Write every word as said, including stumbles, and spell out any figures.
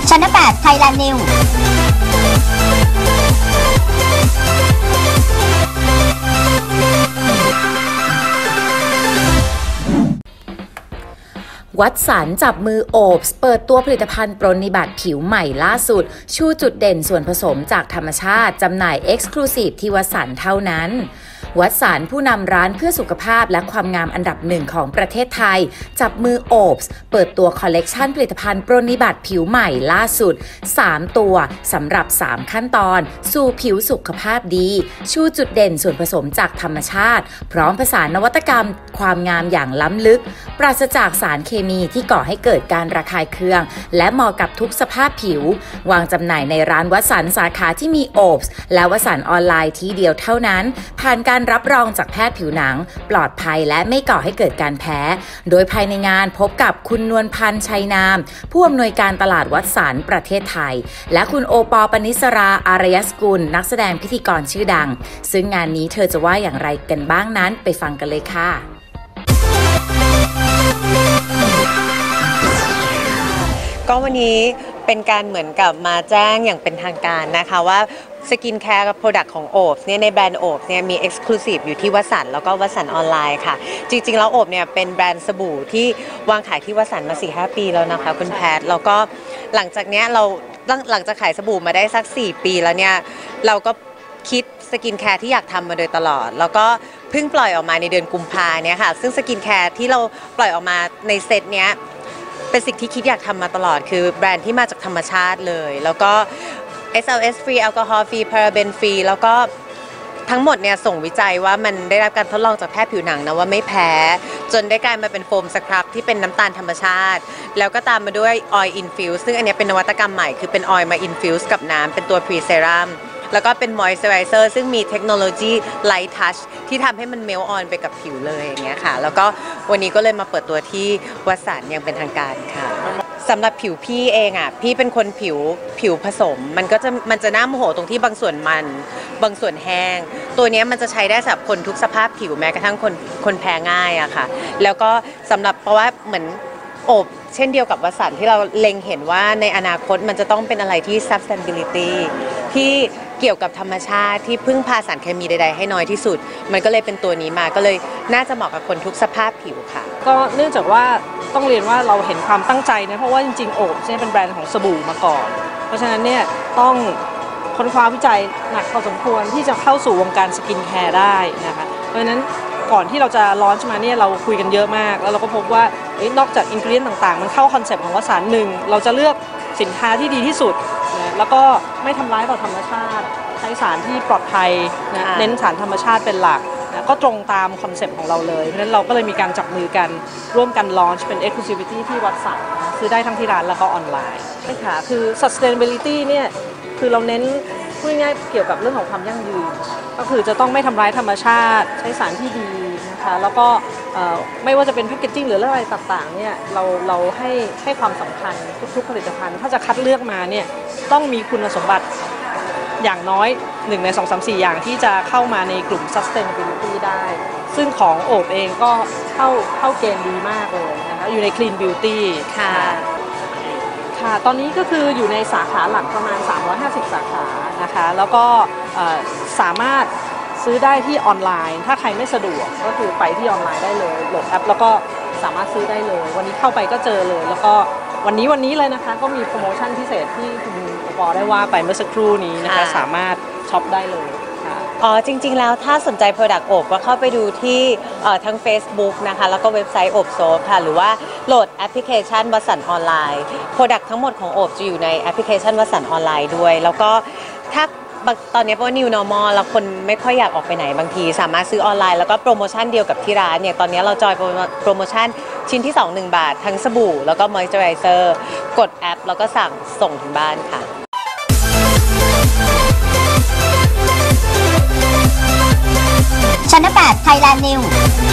ชั้นแปดไทยแลนด์นิววัตสันจับมือโอบส์เปิดตัวผลิตภัณฑ์ปรนนิบัติผิวใหม่ล่าสุดชูจุดเด่นส่วนผสมจากธรรมชาติจำหน่าย Exclusive ที่วัตสันเท่านั้นวัตสันผู้นำร้านเพื่อสุขภาพและความงามอันดับหนึ่งของประเทศไทยจับมือโอบส์เปิดตัวคอลเลกชันผลิตภัณฑ์ปรนนิบัติผิวใหม่ล่าสุดสามตัวสำหรับสามขั้นตอนสู่ผิวสุขภาพดีชูจุดเด่นส่วนผสมจากธรรมชาติพร้อมผสานนวัตกรรมความงามอย่างล้ำลึกปราศจากสารเคมีที่ก่อให้เกิดการระคายเคืองและเหมาะกับทุกสภาพผิววางจำหน่ายในร้านวัตสันสาขาที่มีโอบส์และวัตสันออนไลน์ที่เดียวเท่านั้นผ่านการรับรองจากแพทย์ผิวหนังปลอดภัยและไม่ก่อให้เกิดการแพ้โดยภายในงานพบกับคุณนวลพันธ์ชัยนามผู้อำนวยการตลาดวัตสันประเทศไทยและคุณโอปอปนิสราอารยสกุลนักแสดงพิธีกรชื่อดังซึ่งงานนี้เธอจะว่าอย่างไรกันบ้างนั้นไปฟังกันเลยค่ะก็วันนี้เป็นการเหมือนกับมาแจ้งอย่างเป็นทางการนะคะว่าสกินแคร์กับโปรดักต์ของโอบเนี่ยในแบรนด์โอบเนี่ยมี Exclusive อยู่ที่วัตสันแล้วก็วัตสันออนไลน์ค่ะจริงๆแล้วโอบเนี่ยเป็นแบรนด์สบู่ที่วางขายที่วัตสันมา สี่ห้า ปีแล้วนะคะคุณแพทแล้วก็หลังจากเนี้ยเราหลังจากขายสบู่มาได้สักสี่ปีแล้วเนี่ยเราก็คิดสกินแคร์ที่อยากทำมาโดยตลอดแล้วก็เพิ่งปล่อยออกมาในเดือนกุมภาเนี่ยค่ะซึ่งสกินแคร์ที่เราปล่อยออกมาในเซตเนี้ยเป็นสิ่งที่คิดอยากทำมาตลอดคือแบรนด์ที่มาจากธรรมชาติเลยแล้วก็ เอส แอล เอส ฟรี แอลกอฮอล์ฟรี พาราเบนฟรีแล้วก็ทั้งหมดเนี่ยส่งวิจัยว่ามันได้รับการทดลองจากแพทย์ผิวหนังนะว่าไม่แพ้จนได้กลายมาเป็นโฟมสครับที่เป็นน้ำตาลธรรมชาติแล้วก็ตามมาด้วยออยล์อินฟิวส์ซึ่งอันนี้เป็นนวัตกรรมใหม่คือเป็นออยล์มาอินฟิวส์กับน้ำเป็นตัวพรีเซรั่มแล้วก็เป็นมอยส์เจอไรเซอร์ซึ่งมีเทคโนโลยีไลท์ทัชที่ทำให้มันเมลออนไปกับผิวเลยอย่างเงี้ยค่ะแล้วก็วันนี้ก็เลยมาเปิดตัวที่วัตสันอย่างเป็นทางการค่ะสำหรับผิวพี่เองอ่ะพี่เป็นคนผิวผิวผสมมันก็จะมันจะน่าโมโหตรงที่บางส่วนมันบางส่วนแห้งตัวนี้มันจะใช้ได้สำหรับคนทุกสภาพผิวแม้กระทั่งคนคนแพ้ง่ายอะค่ะแล้วก็สำหรับเพราะว่าเหมือนโอบเช่นเดียวกับวัตสันที่เราเล็งเห็นว่าในอนาคตมันจะต้องเป็นอะไรที่ sustainability ที่เกี่ยวกับธรรมชาติที่พึ่งพาสารเคมีใดๆให้น้อยที่สุดมันก็เลยเป็นตัวนี้มาก็เลยน่าจะเหมาะกับคนทุกสภาพผิวค่ะก็เนื่องจากว่าต้องเรียนว่าเราเห็นความตั้งใจนะเพราะว่าจริงๆโอบเนี่ยเป็นแบรนด์ของสบู่มาก่อนเพราะฉะนั้นเนี่ยต้องค้นคว้าวิจัยหนักพอสมควรที่จะเข้าสู่วงการสกินแคร์ได้นะคะเพราะฉะนั้นก่อนที่เราจะลอนช์มาเนี่ยเราคุยกันเยอะมากแล้วเราก็พบว่านอกจากอินกรีเดียนต่างๆมันเข้าคอนเซปต์ของวัตสันหนึ่งเราจะเลือกสินค้าที่ดีที่สุดนะแล้วก็ไม่ทำร้ายต่อธรรมชาติใช้สารที่ปลอดภัยนะเน้นสารธรรมชาติเป็นหลักนะก็ตรงตามคอนเซปต์ของเราเลยเพราะฉะนั้นเราก็เลยมีการจับมือกันร่วมกันลอนช์เป็น Exclusivity ที่วัตสันนะซื้อได้ทั้งที่ร้านแล้วก็ออนไลน์ใช่ค่ะคือ sustainability เนี่ยคือเราเน้นพูดง่ายๆเกี่ยวกับเรื่องของความยั่งยืนก็คือจะต้องไม่ทำร้ายธรรมชาติใช้สารที่ดีนะคะแล้วก็ไม่ว่าจะเป็นแพคเกจจิ้งหรืออะไรต่างๆเนี่ยเราเราให้ให้ความสำคัญทุกๆผลิตภัณฑ์ถ้าจะคัดเลือกมาเนี่ยต้องมีคุณสมบัติอย่างน้อยหนึ่งในสอง สาม สี่อย่างที่จะเข้ามาในกลุ่ม sustainability ได้ซึ่งของโอบเองก็เข้าเข้าเกณฑ์ดีมากเลยนะคะอยู่ใน clean beauty ค่ะค่ะตอนนี้ก็คืออยู่ในสาขาหลักประมาณสามร้อยห้าสิบสาขานะคะแล้วก็สามารถซื้อได้ที่ออนไลน์ถ้าใครไม่สะดวกก็คือไปที่ออนไลน์ได้เลยโหลดแอปแล้วก็สามารถซื้อได้เลยวันนี้เข้าไปก็เจอเลยแล้วก็วันนี้วันนี้เลยนะคะก็มีโปรโมชั่นพิเศษที่คุณปอได้ว่าไปเมื่อสักครู่นี้นะคะสามารถช็อปได้เลยอ๋อจริงๆแล้วถ้าสนใจ Product โอบก็เข้าไปดูที่ทั้ง Facebook นะคะแล้วก็เว็บไซต์โอบโซฟค่ะหรือว่าโหลดแอปพลิเคชันวัตสันออนไลน์ Product ทั้งหมดของโอบจะอยู่ในแอปพลิเคชันวัตสันออนไลน์ด้วยแล้วก็ถ้าตอนนี้เพราะว่า New Normal แล้วคนไม่ค่อยอยากออกไปไหนบางทีสามารถซื้อออนไลน์แล้วก็โปรโมชั่นเดียวกับที่ร้านเนี่ยตอนนี้เราจอยโปรโมชั่นชิ้นที่สอง หนึ่งบาททั้งสบู่แล้วก็มอยส์เจอไรเซอร์กดแอปแล้วก็สั่งส่งถึงบ้านค่ะชั้นแปดไทยแลนด์นิว